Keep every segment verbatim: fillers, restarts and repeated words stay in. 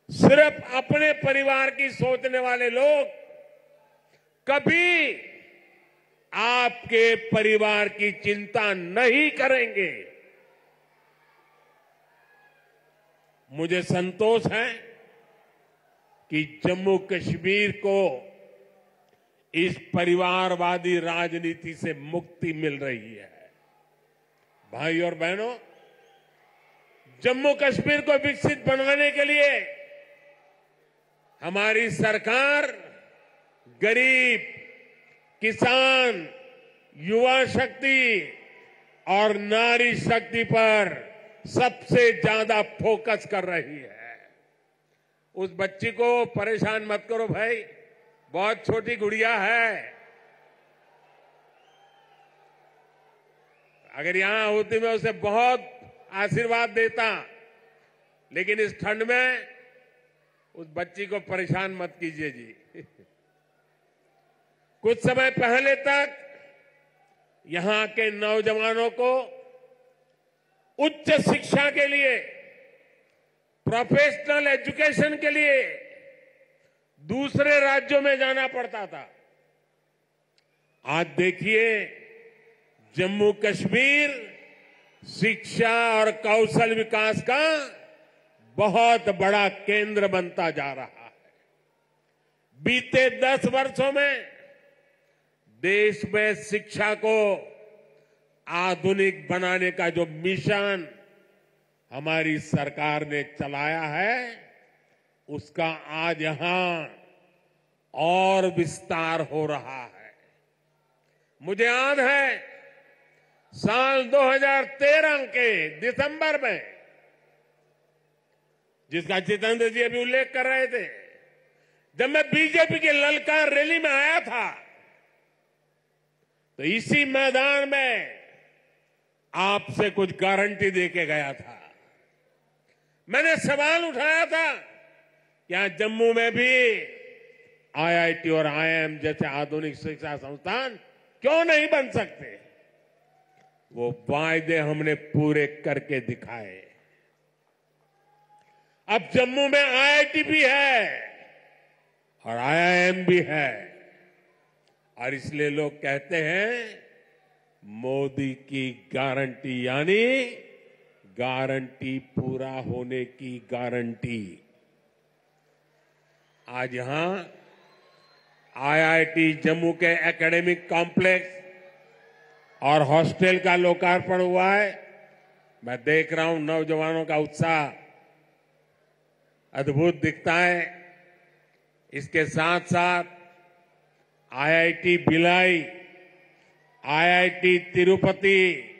सिर्फ अपने परिवार की सोचने वाले लोग कभी आपके परिवार की चिंता नहीं करेंगे। मुझे संतोष है कि जम्मू कश्मीर को इस परिवारवादी राजनीति से मुक्ति मिल रही है। भाई और बहनों, जम्मू कश्मीर को विकसित बनाने के लिए हमारी सरकार गरीब, किसान, युवा शक्ति और नारी शक्ति पर सबसे ज्यादा फोकस कर रही है। उस बच्ची को परेशान मत करो भाई, बहुत छोटी गुड़िया है। अगर यहां होती मैं उसे बहुत आशीर्वाद देता, लेकिन इस ठंड में उस बच्ची को परेशान मत कीजिए जी। कुछ समय पहले तक यहां के नौजवानों को उच्च शिक्षा के लिए, प्रोफेशनल एजुकेशन के लिए दूसरे राज्यों में जाना पड़ता था। आज देखिए, जम्मू कश्मीर शिक्षा और कौशल विकास का बहुत बड़ा केंद्र बनता जा रहा है। बीते दस वर्षों में देश में शिक्षा को आधुनिक बनाने का जो मिशन हमारी सरकार ने चलाया है, उसका आज यहां और विस्तार हो रहा है। मुझे याद है साल दो हज़ार तेरह के दिसंबर में, जिसका जितेंद्र जी अभी उल्लेख कर रहे थे, जब मैं बीजेपी की ललकार रैली में आया था, तो इसी मैदान में आपसे कुछ गारंटी देके गया था। मैंने सवाल उठाया था कि यहाँ जम्मू में भी आईआईटी और आईआईएम जैसे आधुनिक शिक्षा संस्थान क्यों नहीं बन सकते। वो वायदे हमने पूरे करके दिखाए। अब जम्मू में आईआईटी भी है और आईआईएम भी है, और इसलिए लोग कहते हैं मोदी की गारंटी, यानी गारंटी पूरा होने की गारंटी। आज यहां आईआईटी जम्मू के एकेडमिक कॉम्प्लेक्स और हॉस्टल का लोकार्पण हुआ है। मैं देख रहा हूं नौजवानों का उत्साह अद्भुत दिखता है। इसके साथ साथ IIT Bhilai, IIT Tirupati,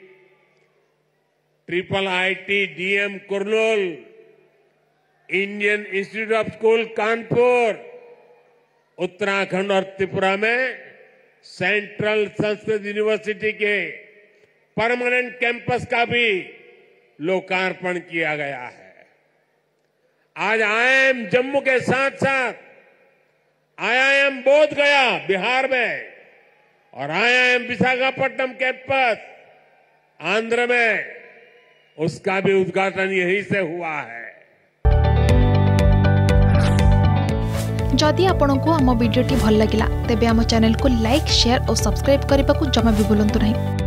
triple IT DM Kurnool, Indian institute of school Kanpur, Uttarakhand और त्रिपुरा में सेंट्रल संस्कृत यूनिवर्सिटी के परमानेंट कैंपस का भी लोकार्पण किया गया है। आज आईआईएम जम्मू के साथ साथ आईआईएम बोध गया बिहार में और आईआईएम विशाखापट्टनम कैंपस आंध्र में, उसका भी उद्घाटन यहीं से हुआ है। जदि आपंक आम भिडी भल लगा तेब आम चैनल को लाइक, शेयर और सब्सक्राइब करने को जमा भी भूलु नहीं।